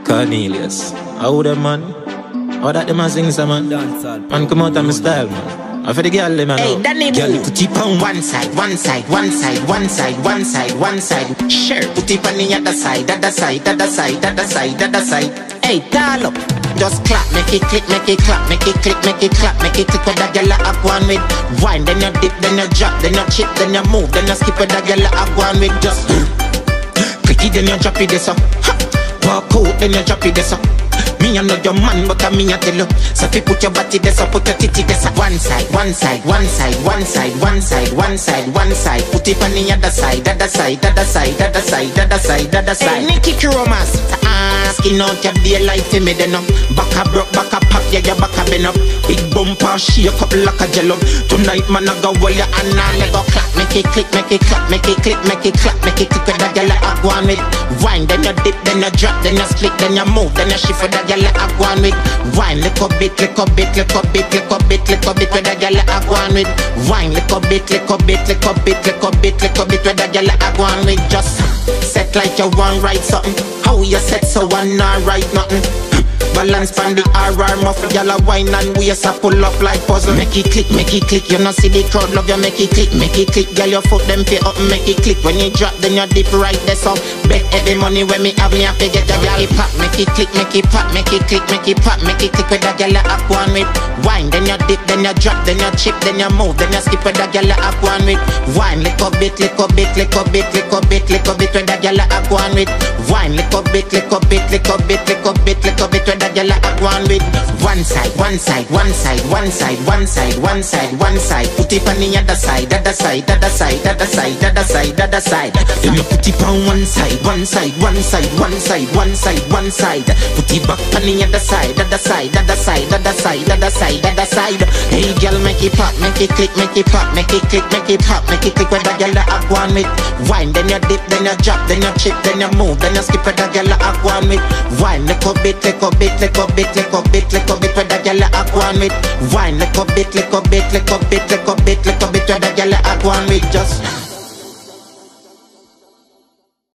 Cornelius. How them man? How that them a sing some man? Man come out of my style man. I for the girl them man. Hey, Danny girl Boo. put it on One side, one side, one side, one side, one side, one side. Sure, put it on the other side, other side, other side, other side, other side. Hey, dial up. Just clap, make it click, make it clap, make it click, make it clap, make it click with that girl up one with wine, then you dip, then you drop, then you chip, then you move, then you skip with that girl up one with just click it, then you drop it this up. Walk out, then you drop it this up. Me I know your man, but I me I tell you. So if you put your body this up, put your titty this up. One side, one side, one side, one side, one side, one side, one side. Put it on the other side, other side, other side, other side, other side, other side. Hey, Nicky Kromas, asking out your daylight for me then up. Back a broke, back a pop, yeah, your back a bend up. Big bumper, shake up like a jello. Tonight man I go well, yeah, and now let go clap. Make it click, make it clap, make it click, make it clap, make it click with that girl I go on with wine, then you dip, then you drop, then you split, then you move, then you shift with that girl I go on with wine, little bit, little bit, little bit, little bit, little bit with that girl I go on with wine, little bit, little bit, little bit, little bit, little bit with that girl I go on with just set like you want right something. How you set so one not right nothing. Balance pan the RR muffle, y'all a wine and waist a pull up like puzzle. Make it click, you know see the crowd love you. Make it click, girl your foot them pay up. Make it click, when you drop then you dip right there so bet every money when me have to get a girl pop. Make it click, make it pop, make it click, make it pop, make it click with that girl up one with wine. Then you dip, then you drop, then you chip, then you move, then you skip with that girl up one with wine. Little bit, little bit, little bit, little bit, little bit with that girl up one with wine. Little bit, little bit, little bit, little bit, little bit with that girl up one with one side, one side, one side, one side, one side, one side, one side. Put it on the other side, other side, other side, other side, other side, other side. Then you put it on one side, one side, one side, one side, one side, one side. Put it back on the other side, other side, other side, other side, other side, other side. Hey girl, make it pop, make it click, make it pop, make it click, make it pop, make it click with that girl up one with wine. Then you dip, then you drop, then you chip, then you move, then you skip with that girl up one with wine. Little bit, little bit, little bit, little bit, little bit with that girl up one with wine. Little bit, little bit, little bit, little bit, little bit with that girl up one with just